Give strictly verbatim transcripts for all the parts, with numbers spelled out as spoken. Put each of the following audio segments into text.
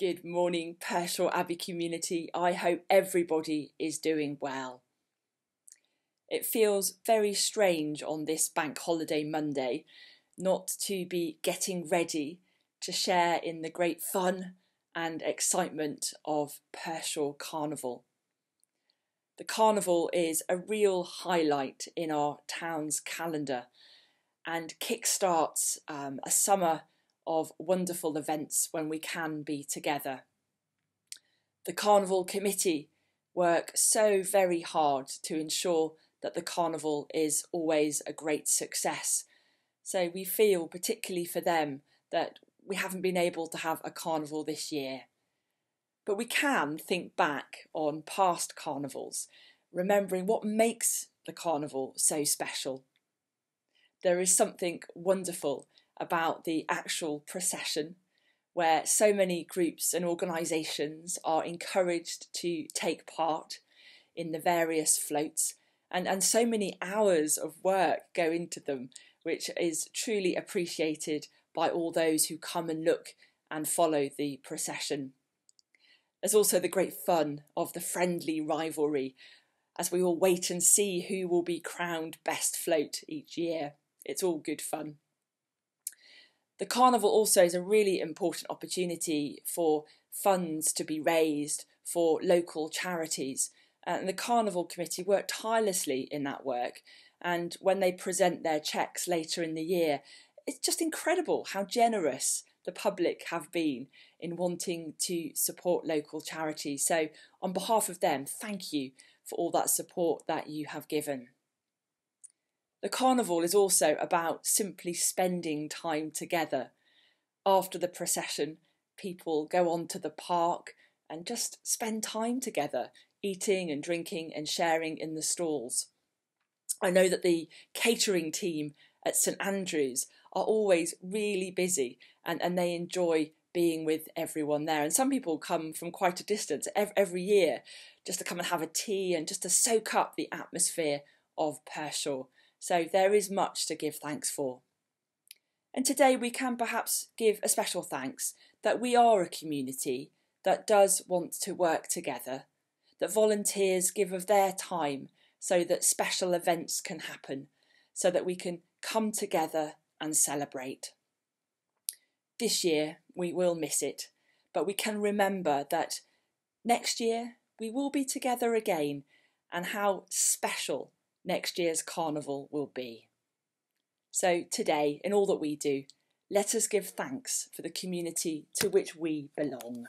Good morning, Pershore Abbey community. I hope everybody is doing well. It feels very strange on this bank holiday Monday not to be getting ready to share in the great fun and excitement of Pershore Carnival. The Carnival is a real highlight in our town's calendar and kickstarts um, a summer of wonderful events when we can be together. The Carnival Committee work so very hard to ensure that the Carnival is always a great success. So we feel particularly for them that we haven't been able to have a Carnival this year. But we can think back on past Carnivals, remembering what makes the Carnival so special. There is something wonderful about the actual procession, where so many groups and organisations are encouraged to take part in the various floats, and, and so many hours of work go into them, which is truly appreciated by all those who come and look and follow the procession. There's also the great fun of the friendly rivalry as we all wait and see who will be crowned best float each year. It's all good fun. The Carnival also is a really important opportunity for funds to be raised for local charities, and the Carnival Committee work tirelessly in that work, and when they present their cheques later in the year, it's just incredible how generous the public have been in wanting to support local charities. So on behalf of them, thank you for all that support that you have given. The Carnival is also about simply spending time together. After the procession, people go on to the park and just spend time together, eating and drinking and sharing in the stalls. I know that the catering team at St Andrews are always really busy and, and they enjoy being with everyone there. And some people come from quite a distance every year just to come and have a tea and just to soak up the atmosphere of Pershore. So there is much to give thanks for. And today we can perhaps give a special thanks that we are a community that does want to work together, that volunteers give of their time so that special events can happen, so that we can come together and celebrate. This year we will miss it, but we can remember that next year we will be together again, and how special next year's Carnival will be. So today, in all that we do, let us give thanks for the community to which we belong.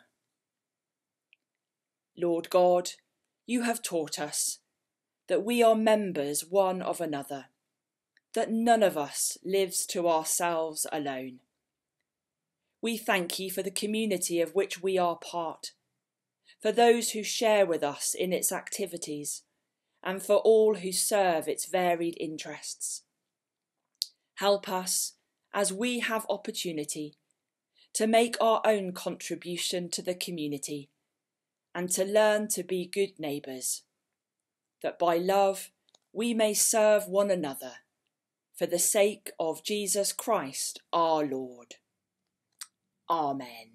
Lord God, you have taught us that we are members one of another, that none of us lives to ourselves alone. We thank you for the community of which we are part, for those who share with us in its activities, and for all who serve its varied interests. Help us, as we have opportunity, to make our own contribution to the community and to learn to be good neighbours, that by love we may serve one another for the sake of Jesus Christ our Lord. Amen.